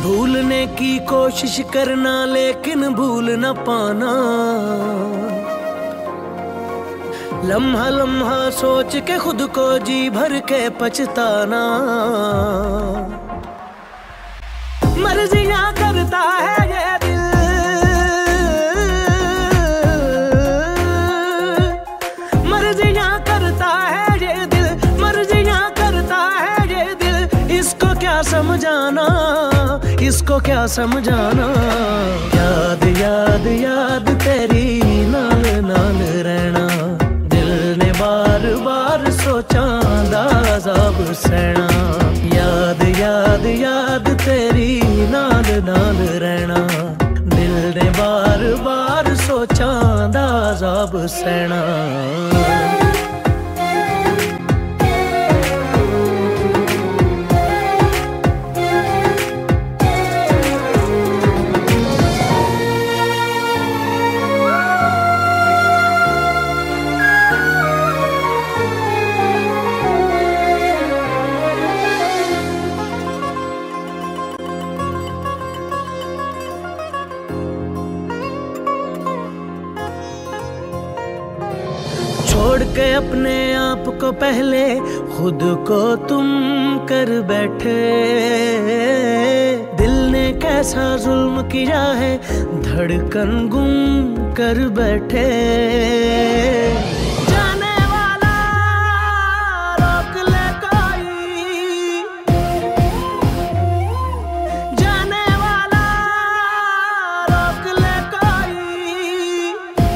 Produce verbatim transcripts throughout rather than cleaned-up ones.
भूलने की कोशिश करना लेकिन भूल न पाना, लम्हा लम्हा सोच के खुद को जी भर के पछताना। मर्जियां करता है ये दिल, मर्जियां करता है ये दिल, मर्जियां करता है ये दिल। इसको क्या समझाना, इसको क्या समझाना। याद याद याद तेरी नाल नाल रहना, दिल ने बार बार सोचा दाज़ाब सहना। याद याद याद तेरी नाल नाल रहना, दिल ने बार बार सोचा दाज़ाब सहना। छोड़ के अपने आप को पहले खुद को तुम कर बैठे। दिल ने कैसा जुल्म किया है, धड़कन गुम कर बैठे। जाने वाला रोक ले कोई, जाने वाला रोक ले कोई।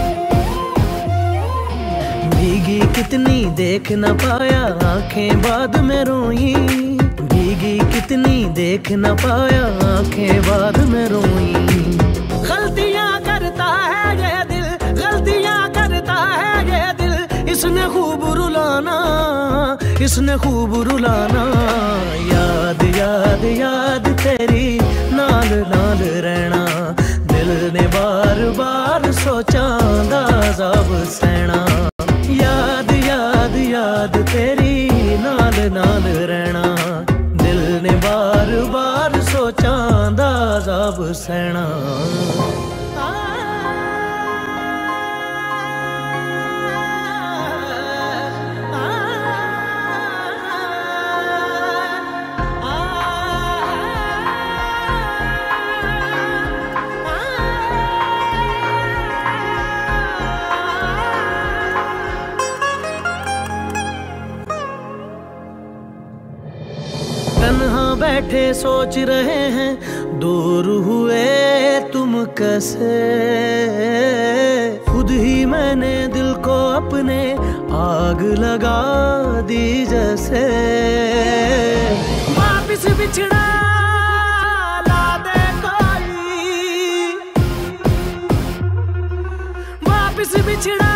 भीगी कितनी देख न पाया, आंखें बाद में रोई। भीगी कितनी देख न पाया, आंखें बाद में रोई। गलतियां करता है ये दिल, गलतियां करता है ये दिल। इसने खूब रुलाना, इसने खूब रुलाना। याद याद याद तेरी नाल नाल रहना, दिल ने बार बार सोचा दाज़ाब सहना। याद याद याद तेरी नाल नाल रहना, दिल ने बार बार सोचा दाज़ाब सहना। तन्हा बैठे सोच रहे हैं, दूर हुए तुम कैसे। खुद ही मैंने दिल को अपने आग लगा दी जैसे। वापिस बिछड़ा ला दे कोई, वापिस बिछड़ा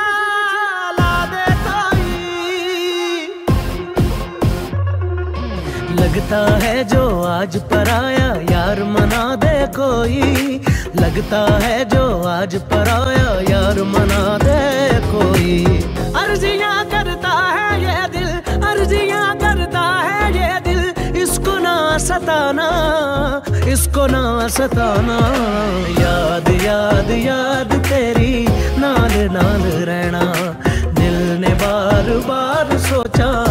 लगता है जो आज पराया, यार मना दे कोई। लगता है जो आज पराया, यार मना दे कोई। अर्जियां करता है ये दिल, अर्जियां करता है ये दिल। इसको ना सताना, इसको ना सताना। याद याद याद तेरी नाल नाल रहना, दिल ने बार बार सोचा